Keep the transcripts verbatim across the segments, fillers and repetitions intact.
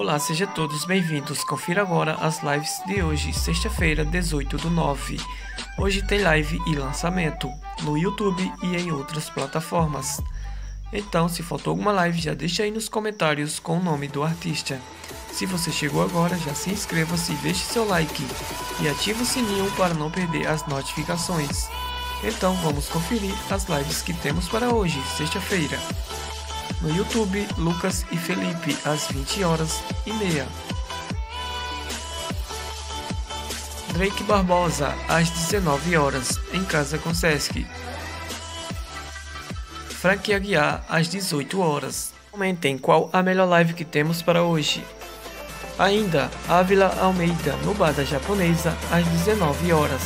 Olá, sejam todos bem-vindos. Confira agora as lives de hoje, sexta-feira, dezoito do nove. Hoje tem live e lançamento no YouTube e em outras plataformas. Então, se faltou alguma live, já deixa aí nos comentários com o nome do artista. Se você chegou agora, já se inscreva-se, deixe seu like e ative o sininho para não perder as notificações. Então, vamos conferir as lives que temos para hoje, sexta-feira. No YouTube, Lucas e Felipe, às vinte horas e meia. Drake Barbosa, às dezenove horas, em Casa com Sesc. Frank Aguiar, às dezoito horas. Comentem qual a melhor live que temos para hoje. Ainda, Ávila Almeida, no Bar da Japonesa, às dezenove horas.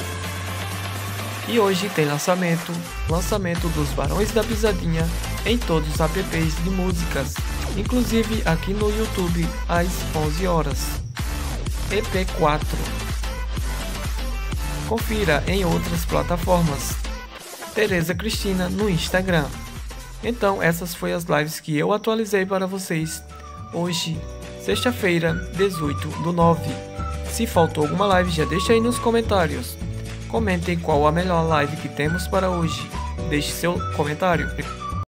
E hoje tem lançamento, lançamento dos Barões da Pisadinha em todos os apps de músicas, inclusive aqui no YouTube às onze horas. E P quatro. Confira em outras plataformas. Tereza Cristina no Instagram. Então essas foram as lives que eu atualizei para vocês hoje, sexta-feira, dezoito do nove. Se faltou alguma live, já deixa aí nos comentários. Comentem qual a melhor live que temos para hoje. Deixe seu comentário.